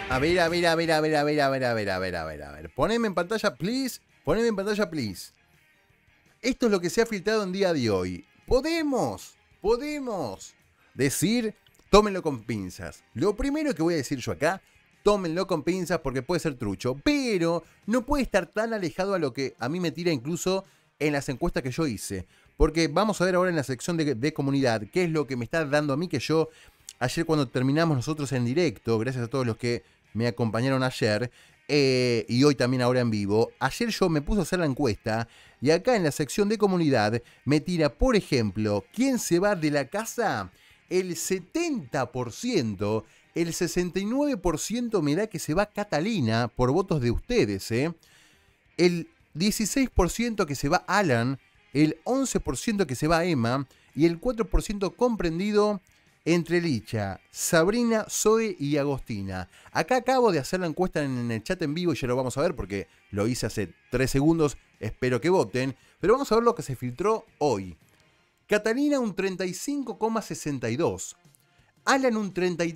A ver, a ver, a ver, a ver, a ver, a ver, a ver, a ver, a ver, a ver. Poneme en pantalla, please. Poneme en pantalla, please. Esto es lo que se ha filtrado en día de hoy. Podemos decir, tómenlo con pinzas. Lo primero que voy a decir yo acá, tómenlo con pinzas porque puede ser trucho, pero no puede estar tan alejado a lo que a mí me tira incluso en las encuestas que yo hice. Porque vamos a ver ahora en la sección de comunidad qué es lo que me está dando a mí que yo, ayer cuando terminamos nosotros en directo, gracias a todos los que me acompañaron ayer, y hoy también ahora en vivo, ayer yo me puse a hacer la encuesta y acá en la sección de comunidad me tira, por ejemplo, ¿quién se va de la casa? El 70%, el 69% me da que se va Catalina por votos de ustedes, el 16% que se va Alan, el 11% que se va Emma y el 4% comprendido entre Licha, Sabrina, Zoe y Agostina. Acá acabo de hacer la encuesta en el chat en vivo y ya lo vamos a ver porque lo hice hace 3 segundos, espero que voten, pero vamos a ver lo que se filtró hoy. Catalina un 35,62, Alan un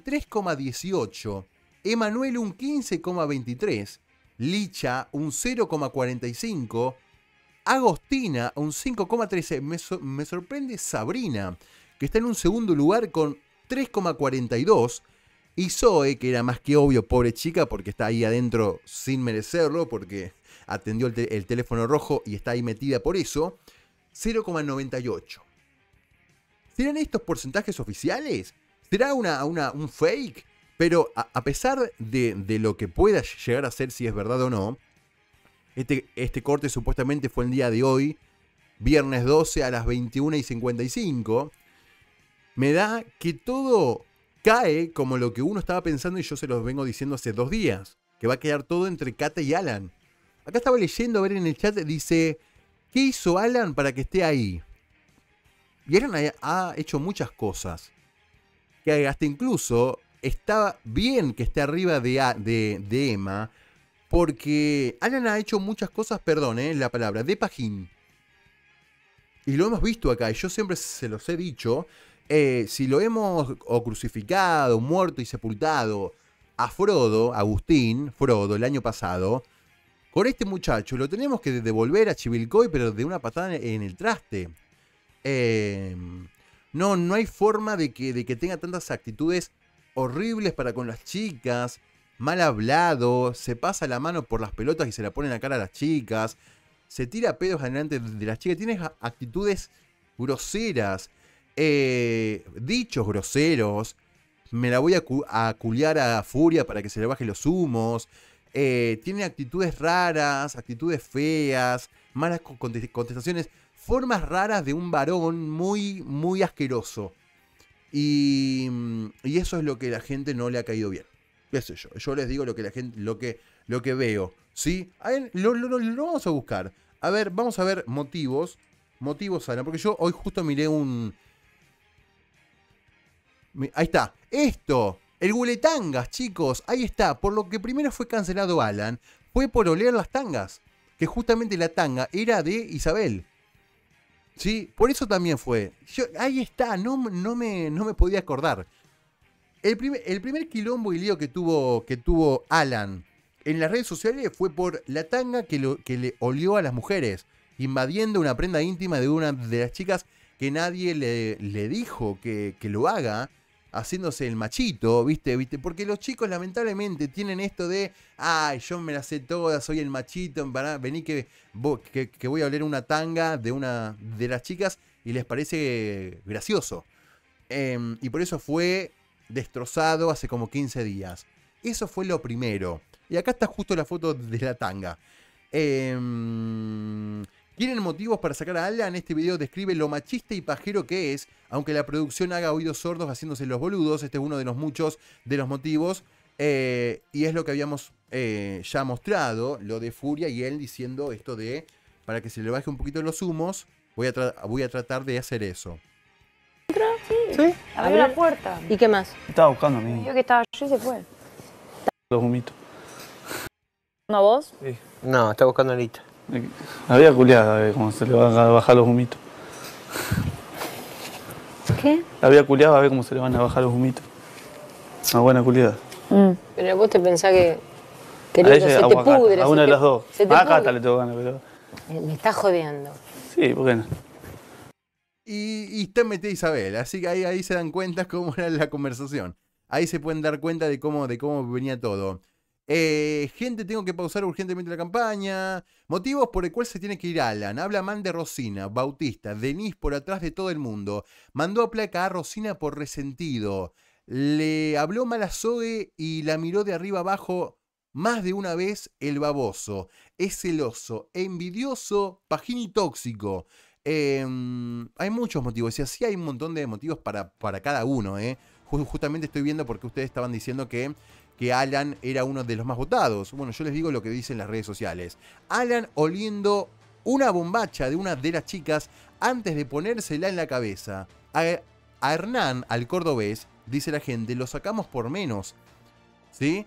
33,18, Emanuel un 15,23, Licha un 0,45, Agostina un 5,13. Me sorprende Sabrina, que está en un segundo lugar con 3,42. Y Zoe, que era más que obvio, pobre chica, porque está ahí adentro sin merecerlo, porque atendió el teléfono rojo y está ahí metida por eso, 0,98. ¿Serán estos porcentajes oficiales? ¿Será un fake? Pero a pesar de lo que pueda llegar a ser, si es verdad o no, este corte supuestamente fue el día de hoy, viernes 12 a las 21:55. Me da que todo cae como lo que uno estaba pensando y yo se los vengo diciendo hace 2 días. Que va a quedar todo entre Kata y Alan. Acá estaba leyendo, a ver en el chat, dice, ¿qué hizo Alan para que esté ahí? Y Alan ha hecho muchas cosas. Que hasta incluso está bien que esté arriba de Emma. Porque Alan ha hecho muchas cosas, perdón, la palabra, de pajín. Y lo hemos visto acá, y yo siempre se los he dicho, si lo hemos crucificado, muerto y sepultado a Frodo, Agustín, Frodo, el año pasado, con este muchacho lo tenemos que devolver a Chivilcoy, pero de una patada en el traste. No hay forma de que tenga tantas actitudes horribles para con las chicas, mal hablado, se pasa la mano por las pelotas y se la pone en la cara a las chicas, se tira pedos delante de las chicas, tiene actitudes groseras, dichos groseros, me la voy a culiar a Furia para que se le baje los humos, tiene actitudes raras, actitudes feas, malas contestaciones, formas raras de un varón muy, muy asqueroso. Y eso es lo que a la gente no le ha caído bien. ¿Qué sé yo? Yo les digo lo que la gente, lo que veo. ¿Sí? A ver, lo vamos a buscar. A ver, vamos a ver motivos. Motivos, Alan. Porque yo hoy justo miré un... Ahí está. Esto. El hueletangas, chicos. Ahí está. Por lo que primero fue cancelado Alan, fue por oler las tangas. Que justamente la tanga era de Isabel. ¿Sí? Por eso también fue. Ahí está. No me podía acordar. El primer quilombo y lío que tuvo Alan en las redes sociales fue por la tanga que le olió a las mujeres, invadiendo una prenda íntima de una de las chicas que nadie le dijo que lo haga, haciéndose el machito, ¿viste? Porque los chicos lamentablemente tienen esto de, ay, yo me las sé todas, soy el machito, vení que voy a oler una tanga de una de las chicas y les parece gracioso. Y por eso fue destrozado hace como 15 días. Eso fue lo primero. Y acá está justo la foto de la tanga. ¿Tienen motivos para sacar a Alan? Este video describe lo machista y pajero que es, aunque la producción haga oídos sordos haciéndose los boludos. Este es uno de los muchos de los motivos. Y es lo que habíamos ya mostrado, lo de Furia y él diciendo esto de, para que se le baje un poquito los humos, voy a tratar de hacer eso. ¿Sí? Abrió la puerta. ¿Y qué más? Estaba buscando a mí. Vio que estaba yo y se fue. Los humitos. ¿No a vos? Sí. No, está buscando a Lita. Había culiado a ver cómo se le van a bajar los humitos. ¿Qué? Había culiado a ver cómo se le van a bajar los humitos. Una buena culiada. Pero vos te pensás que A querido, ella se o te a Cata, pudre. a se una de te- las dos. se te A Cata pudre. le tengo ganas, pero... Me estás jodiendo. Sí, ¿por qué no? Y está metida Isabel, así que ahí se dan cuenta cómo era la conversación. Ahí se pueden dar cuenta de cómo venía todo. Gente, tengo que pausar urgentemente la campaña. Motivos por el cual se tiene que ir Alan. Habla mal de Rosina, Bautista, Denise por atrás de todo el mundo. Mandó a placa a Rosina por resentido. Le habló mal a Zoe y la miró de arriba abajo más de una vez el baboso. Es celoso, envidioso, pajín y tóxico. Hay muchos motivos. Y así hay un montón de motivos para cada uno. Justamente estoy viendo porque ustedes estaban diciendo que Alan era uno de los más votados. Bueno, yo les digo lo que dicen las redes sociales. Alan oliendo una bombacha de una de las chicas antes de ponérsela en la cabeza. A Hernán, al cordobés, dice la gente, lo sacamos por menos. ¿Sí?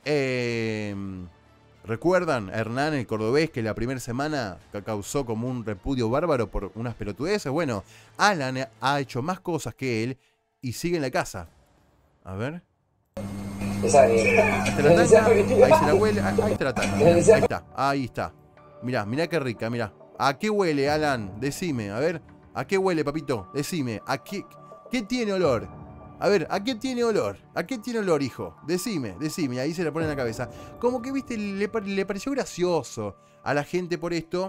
¿Recuerdan a Hernán, el cordobés, que la primera semana causó como un repudio bárbaro por unas pelotudeces? Bueno, Alan ha hecho más cosas que él y sigue en la casa. A ver. Ahí está la tanga, ahí se la huele, ahí está la tanga, mirá, ahí está. Mirá qué rica, mirá. ¿A qué huele, Alan? Decime, a ver. ¿A qué huele, papito? Decime, ¿qué tiene olor? A ver, ¿a qué tiene olor? ¿A qué tiene olor, hijo? Decime, ahí se la pone en la cabeza. Como que, viste, le pareció gracioso a la gente por esto,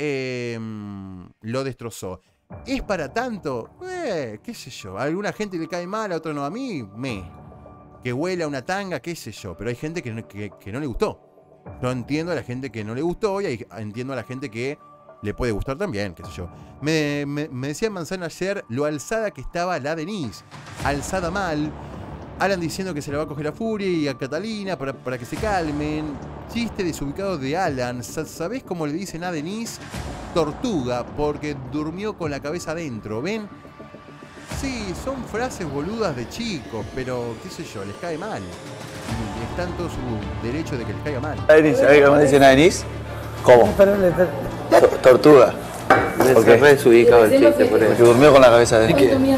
lo destrozó. ¿Es para tanto? Qué sé yo, a alguna gente le cae mal, a otra no, a mí, que huela una tanga, qué sé yo, pero hay gente que no le gustó. Yo entiendo a la gente que no le gustó y entiendo a la gente que le puede gustar también, qué sé yo. Me decía Manzana ayer lo alzada que estaba la Denise. Alzada mal. Alan diciendo que se la va a coger a Furia y a Catalina para que se calmen. Chiste desubicado de Alan. ¿Sabés cómo le dicen a Denise? Tortuga, porque durmió con la cabeza adentro. ¿Ven? Sí, son frases boludas de chicos, pero qué sé yo, les cae mal. Y está en todo su derecho de que les caiga mal. ¿Sabés cómo le dicen a Denise? ¿Cómo? Tortuga. Porque es re desubicado el chiste, por Porque eso. durmió con la cabeza de...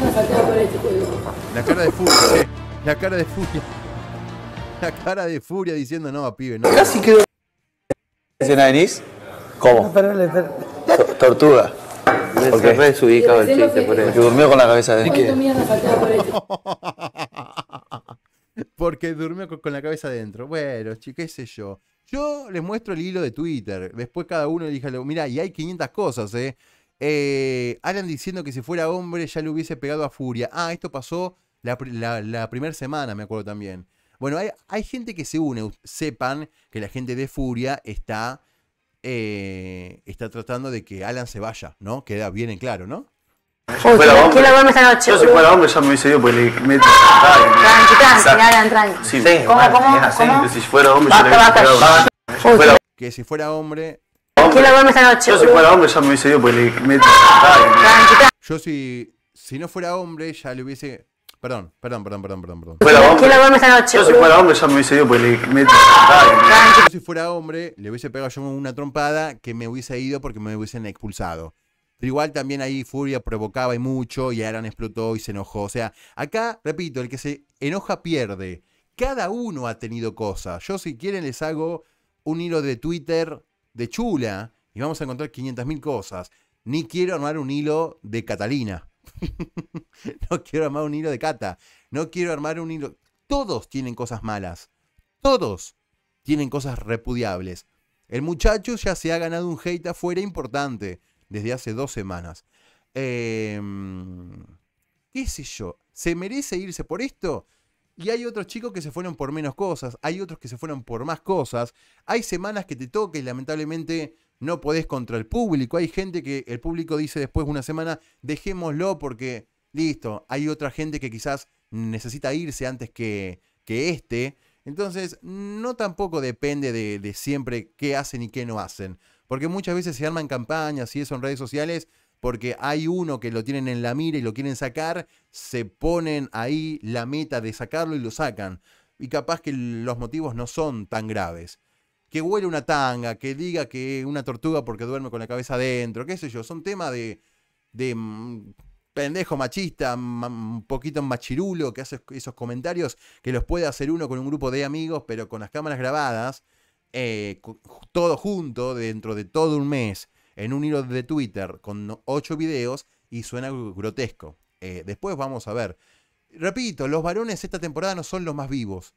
La cara de Furia, la cara de Furia. La cara de Furia diciendo no, pibe, no. Casi quedó... ¿Dicen a Denise? ¿Cómo? Tortuga. Porque es re desubicado el chiste, por Porque eso. durmió con la cabeza de... Porque durmió con la cabeza adentro. Bueno, qué sé yo. Yo les muestro el hilo de Twitter. Después cada uno elija. Mirá, y hay 500 cosas, Alan diciendo que si fuera hombre ya le hubiese pegado a Furia. Ah, esto pasó la primera semana, me acuerdo también. Bueno, hay gente que se une. Sepan que la gente de Furia está tratando de que Alan se vaya, ¿no? Queda bien en claro, ¿no? ¿Quién lo duerme esta noche? Yo si fuera hombre ya me hubiese ido porque le meto... Tranqui, Alan, tranqui. Sí, ¿Cómo? que si fuera hombre ya le Basta, hubiese basta. pegado. Que si fuera hombre... ¿Quién lo duerme esta noche? Yo si fuera hombre ya me hubiese ido porque le meto... Yo si no fuera hombre ya le hubiese... Perdón. ¿Quién lo duerme esta noche? Yo si fuera hombre ya me hubiese ido porque le meto... Yo si fuera hombre le hubiese pegado yo una trompada que me hubiese ido porque me hubiesen expulsado. Pero igual también ahí Furia provocaba y mucho y Alan explotó y se enojó. O sea, acá, repito, el que se enoja pierde. Cada uno ha tenido cosas. Yo si quieren les hago un hilo de Twitter de Chula y vamos a encontrar 500.000 cosas. Ni quiero armar un hilo de Catalina. No quiero armar un hilo de Cata. No quiero armar un hilo... Todos tienen cosas malas. Todos tienen cosas repudiables. El muchacho ya se ha ganado un hate afuera importante desde hace 2 semanas. ¿Qué sé yo? ¿Se merece irse por esto? Y hay otros chicos que se fueron por menos cosas. Hay otros que se fueron por más cosas. Hay semanas que te toca y lamentablemente no podés contra el público. Hay gente que el público dice después de una semana, dejémoslo porque, listo. Hay otra gente que quizás necesita irse antes que este. Entonces, no tampoco depende de siempre qué hacen y qué no hacen. Porque muchas veces se arman campañas y eso en redes sociales porque hay uno que lo tienen en la mira y lo quieren sacar, se ponen ahí la meta de sacarlo y lo sacan. Y capaz que los motivos no son tan graves. Que huele una tanga, que diga que una tortuga porque duerme con la cabeza adentro, qué sé yo, son temas de pendejo machista, un poquito machirulo, que hace esos comentarios que los puede hacer uno con un grupo de amigos, pero con las cámaras grabadas, todo junto, dentro de todo un mes, en un hilo de Twitter, con 8 videos, y suena grotesco. Después vamos a ver. Repito, los varones esta temporada no son los más vivos.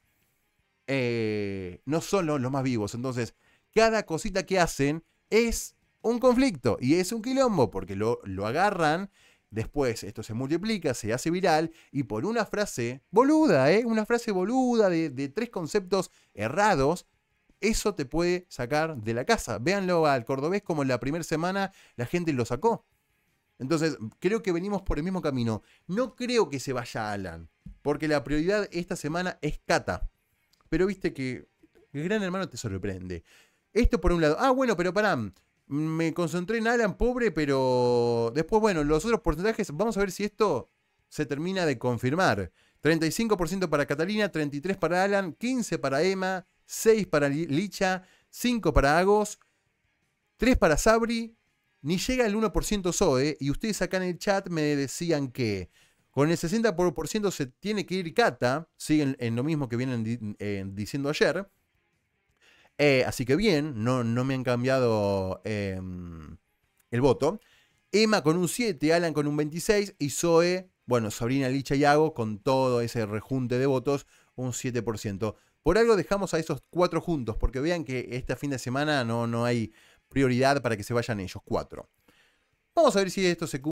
No son los más vivos. Entonces, cada cosita que hacen es un conflicto y es un quilombo, porque lo agarran. Después esto se multiplica, se hace viral, y por una frase boluda, una frase boluda de 3 conceptos errados, eso te puede sacar de la casa. Véanlo al cordobés como en la primera semana la gente lo sacó. Entonces, creo que venimos por el mismo camino. No creo que se vaya Alan, porque la prioridad esta semana es Cata. Pero viste que el Gran Hermano te sorprende. Esto por un lado. Ah, bueno, pero pará. Me concentré en Alan, pobre, pero después, bueno, los otros porcentajes, vamos a ver si esto se termina de confirmar. 35% para Catalina, 33% para Alan, 15% para Emma, 6% para Licha, 5% para Agos, 3% para Sabri, ni llega el 1% Zoe, y ustedes acá en el chat me decían que con el 60% se tiene que ir Cata, siguen en lo mismo que vienen diciendo ayer. Así que bien, no me han cambiado el voto. Emma con un 7%, Alan con un 26%, y Zoe, bueno, Sabrina, Licha y Ago con todo ese rejunte de votos, un 7%. Por algo dejamos a esos 4 juntos, porque vean que este fin de semana no hay prioridad para que se vayan ellos 4. Vamos a ver si esto se cumple.